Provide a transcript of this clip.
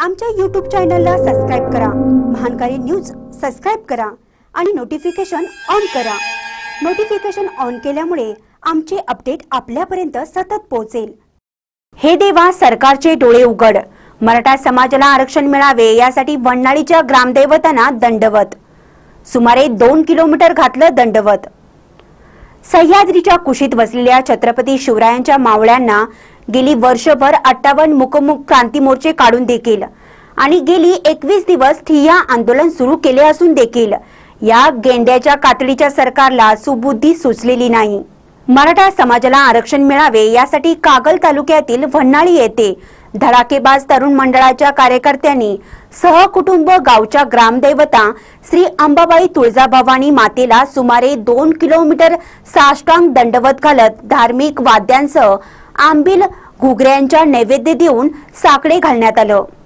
आमच्या YouTube चॅनलला subscribe करा, महानकारी न्यूज सबस्क्राइब करा आणि नोटिफिकेशन ऑन करा। नोटिफिकेशन ऑन केल्यामुळे आमचे अपडेट आपल्यापर्यंत सतत पोहोचेल। हे देवा सरकारचे डोळे उघड, मराठा समाजाला आरक्षण मिळावे यासाठी वन्हाळीच्या ग्रामदैवतांना दंडवत। सुमारे 2 किलोमीटर घातलं दंडवत। सह्याद्रीच्या कुशीत वसलेल्या छत्रपती शिवरायांच्या मावळ्यांना गेली वर्षभर 58 मुकमुक क्रांती मोर्चे काढून देखील आणि गेली 21 दिवस ठिय्या आंदोलन सुरू केले असून देखील या गेंड्याच्या कातडीच्या सरकारला सुबुद्धी सुचलेली नाही। मराठा समाजाला आरक्षण मिळावे यासाठी कागल तालुक्यातील वन्हाळी येथे धडाकेबाज तरुण मंडळाच्या कार्यकर्त्यांनी सहकुटुंब गावच्या ग्रामदैवता श्री अंबाबाई तुळजाभवानी मातेला सुमारे 2 किलोमीटर साष्टांग दंडवत घालत धार्मिक वाद्यांसह आंबील घुगऱ्यांच्या नैवेद्य देऊन साकडे घालण्यात आलं।